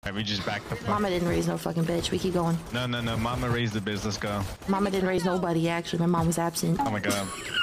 Alright, we just back the fuck. Mama didn't raise no fucking bitch. We keep going. No. Mama raised the biz. Let's go. Mama didn't raise nobody, actually. My mom was absent. Oh my god.